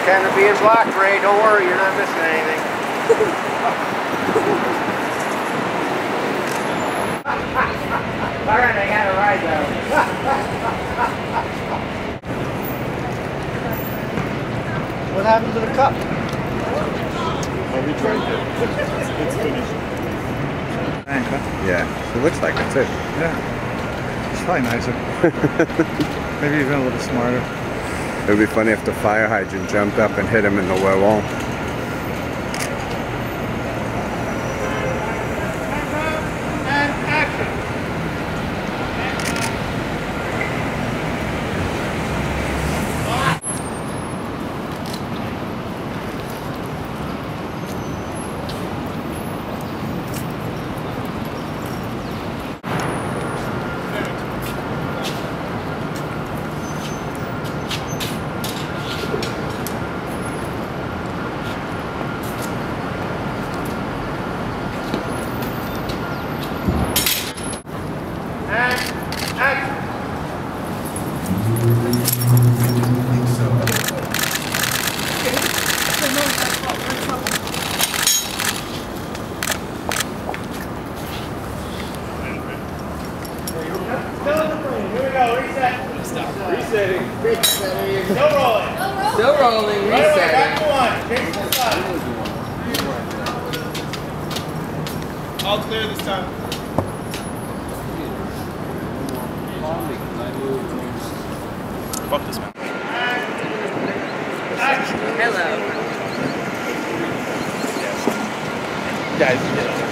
Camera being blocked, Ray. Don't worry, you're not missing anything. Alright, I got a ride though. What happened to the cup? Oh, we tried it. It's finished. Yeah, it looks like it too. Yeah. It's probably nicer. Maybe even a little smarter. It would be funny if the fire hydrant jumped up and hit him in the well wall. Resetting. Still rolling. Still rolling. Right away, Resetting. back to one. Change to the side. All clear this time. Fuck this man. Hello. Guys,